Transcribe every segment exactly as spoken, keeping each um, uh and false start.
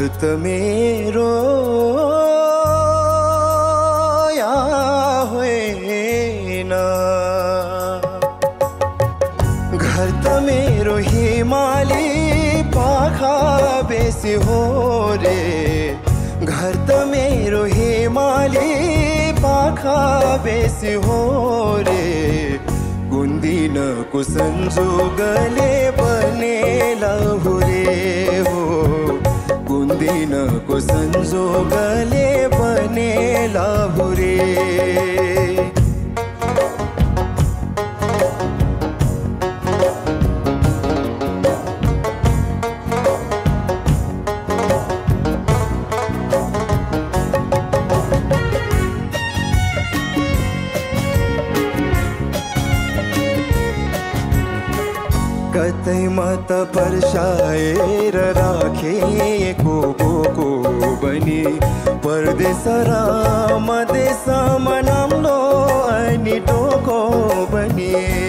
त मेरो या होइन, घर त मेरो हिमाली पाखा बेसी हो रे, घर त मेरो हिमाली पाखा बेसी हो रे, कुन्दिनको संजोगले बनेला हुरे हो, कुन्दिनको संजोगले बनेला हुरे। कतैमा त पर्साएर राखेको बोको बनी, परदेश र मदेशमा नाम्लो अनि टोको बनी,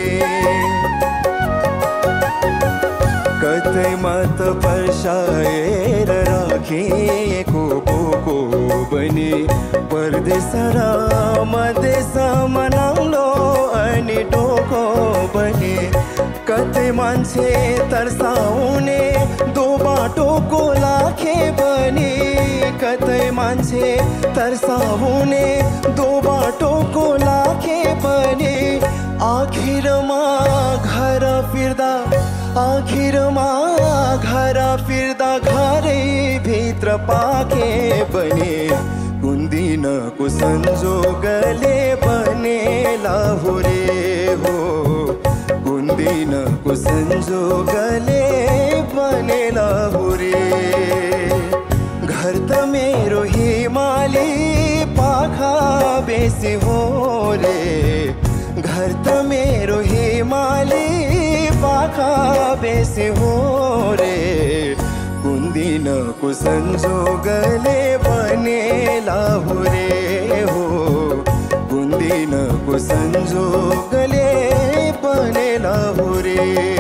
कतैमा त पर्साएर राखेको बोको बनी, परदेश र मदेशमा नाम्लो अनि टोको बनी, कतै मान्छे तर्साउने दो बाटोको लाखे बनी, कतै मान्छे तर्साउने दो बाटोको लाखे बनी, आखिरमा घर फिर्दा आखिरमा घर फिर्दा घरै भित्र पाके बने, कुन्दिनको संजोगले बनेला हुरे हो, कुन्दिनको संजोगले बनेला हुरे। घर त मेरो हिमाली पाखा बेसी हो रे, घर त मेरो हिमाली पाखा बेसी हो रे, कुन्दिनको संजोगले बनेला हुरे हो, कुन्दिनको संजोगले बनेला हुरे।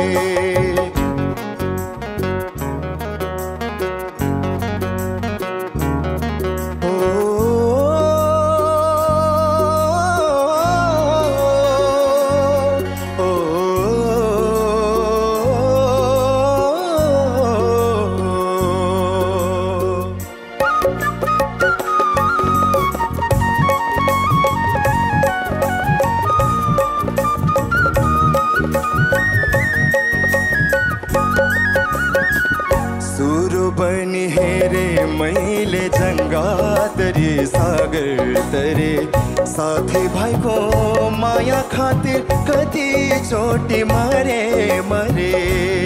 मैले जङ्गा तरे सागर तरे, साथी भाइको माया खातिर कति चोटी मारे मरे,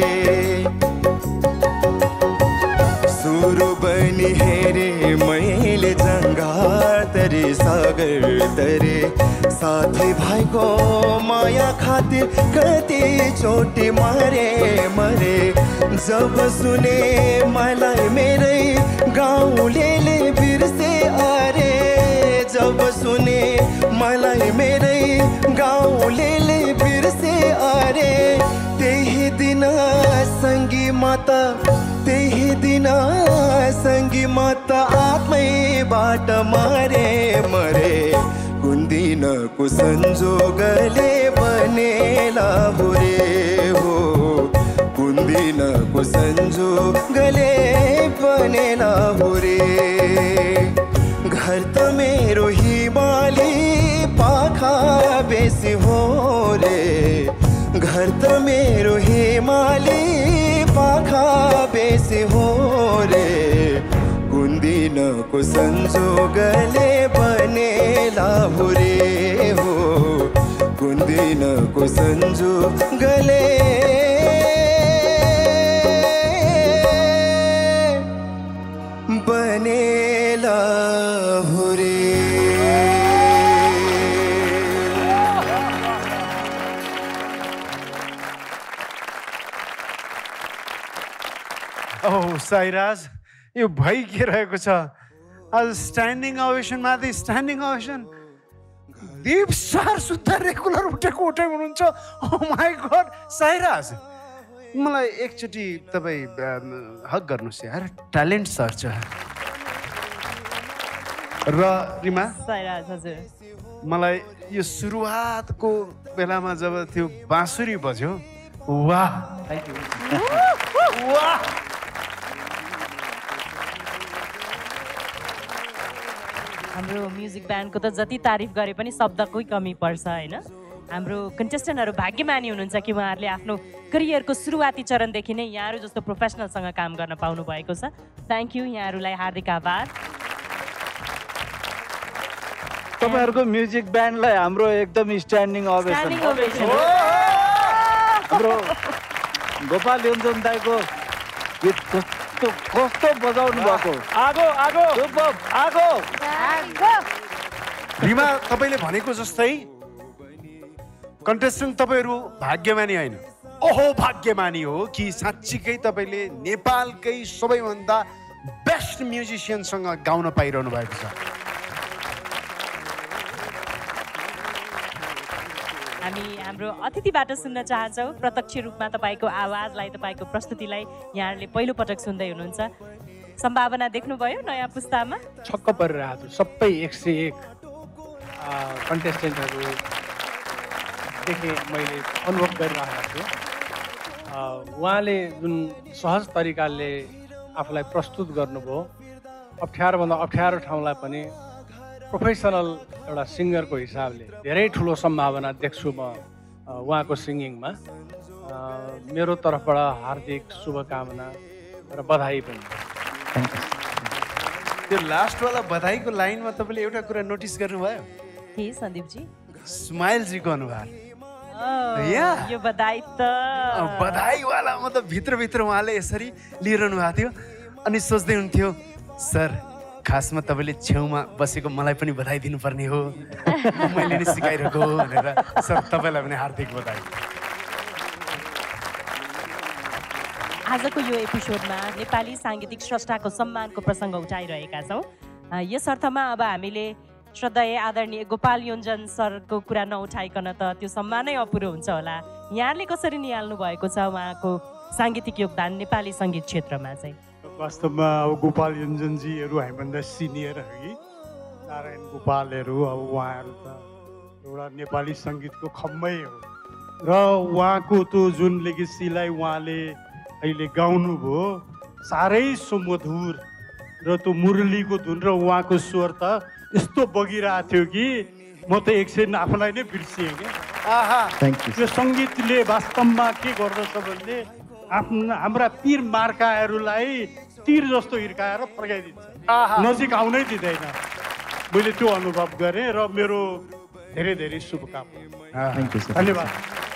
सुरु बनी हेरे मैले जङ्गा तरे सागर तरे, साथी भाइको माया खातिर कति चोटी मारे मरे, जब सुने मलाई मेरै गाउँलेले बिर्से अरे, जब सुने मलाई मेरै गाउँलेले बिर्से अरे, त्यही दिन सङ्गी माता त्यही दिन सङ्गी माता आत्मैबाट मारे मरे, कुन्दिनको संजोगले बनेला हुरे हो, कुन्दिनको संजोगले बनेला हुरे। घर त मेरो हिमाली पाखा बेसी हो रे, घर त मेरो हिमाली पाखा बेसी हो रे, कुन्दिनको संजोगले बनेला हुरे हो, कुन्दिनको संजोगले बनेला हुरे। ओ साइराज, यो भइ के रहेको छ आज स्ट्यान्डिङ ओभेसन माथि स्ट्यान्डिङ ओभेसन, दीप सर सुत्दा रेगुलर उठेको उठेको हुनुहुन्छ। ओ माई गॉड साइराज, मलाई एकचोटि तपाईँ अम, हक गर्नुहोस् यार ट्यालेन्ट सर्च र रिमा साइराज हजुर मलाई यो सुरुवातको बेलामा जब त्यो बाँसुरी बज्यो वाह वाह हाम्रो म्युजिक ब्यान्डको त जति तारिफ गरे पनि शब्दकै कमी पर्छ होइन हाम्रो कन्टेस्टेन्टहरू भाग्यमानी हुनुहुन्छ कि उहाँहरूले आफ्नो करियरको सुरुवाती चरणदेखि नै यहाँहरू जस्तो प्रोफेसनलसँग काम गर्न पाउनु भएको छ थ्याङ्क यू यहाँहरूलाई हार्दिक आभार तपाईहरुको म्युजिक ब्यान्डलाई हाम्रो एकदम स्ट्यान्डिङ ओभेसन स्ट्यान्डिङ ओभेसन हाम्रो गोपाल योन्जन दाइको गीत कस्तो कस्तो बजाउनु भएको आगो आगो आगो रिमा तपाईँले भनेको जस्तै कन्टेस्टेन्ट तपाईँहरू भाग्यमानी होइन ओहो भाग्यमानी हो कि साँच्चीकै तपाईँले नेपालकै सबैभन्दा बेस्ट म्युजिसियनसँग गाउन पाइरहनु भएको छ हामी हाम्रो अतिथिबाट सुन्न चाहन्छौँ प्रत्यक्ष रूपमा तपाईँको आवाजलाई तपाईँको प्रस्तुतिलाई यहाँहरूले पहिलोपटक सुन्दै हुनुहुन्छ सम्भावना देख्नुभयो नयाँ पुस्तामा छक्क परिरहेको छु सबै एक सय एक कन्टेस्टेन्टहरू देखेँ मैले अनुभव गरिरहेको छु उहाँले जुन सहज तरिकाले आफूलाई प्रस्तुत गर्नुभयो अप्ठ्यारोभन्दा अप्ठ्यारो ठाउँलाई पनि प्रोफेसनल एउटा सिङ्गरको हिसाबले धेरै ठुलो सम्भावना देख्छु म उहाँको सिङ्गिङमा मेरो तर्फबाट हार्दिक शुभकामना र बधाई पनि त्यो लास्टवाला बधाईको लाइनमा तपाईँले एउटा कुरा नोटिस गर्नुभयो के सन्दीपजी स्माइलजीको अनुहार या यो बधाई त बधाईवाला मतलब भित्रभित्र उहाँले यसरी लिइरहनु भएको थियो अनि सोच्दै हुन्थ्यो सर खासमा तपाईँले छेउमा बसेको मलाई पनि बधाई दिनुपर्ने हो मैले नि सिकाइरहेको हो भनेर सर तपाईँलाई पनि हार्दिक बधाई आजको यो एपिसोडमा नेपाली साङ्गीतिक स्रष्टाको सम्मानको प्रसङ्ग उठाइरहेका छौँ यस अर्थमा अब हामीले श्रद्धेय आदरणीय गोपाल योन्जन सरको कुरा नउठाइकन त त्यो सम्मानै अपुरो हुन्छ होला यहाँले कसरी निहाल्नु भएको छ उहाँको साङ्गीतिक योगदान नेपाली सङ्गीत क्षेत्रमा चाहिँ वास्तवमा अब गोपाल योन्जनजीहरू हामीभन्दा सिनियर हो कि नारायण गोपालहरू अब उहाँहरू त एउटा नेपाली सङ्गीतको खम्बै हो र उहाँको त्यो जुन लेगेसीलाई उहाँले अहिले गाउनुभयो साह्रै सुमधुर र त्यो मुरलीको धुन र उहाँको स्वर त यस्तो बगिरहेको थियो कि म त एकछिन आफूलाई नै बिर्सिएँ क्या त्यो सङ्गीतले वास्तवमा के गर्दछ भने आफ्ना हाम्रा पीर मार्काहरूलाई तीर जस्तो हिर्काएर फर्काइदिन्छ नजिक आउनै दिँदैन मैले त्यो अनुभव गरेँ र मेरो धेरै धेरै शुभकामना धन्यवाद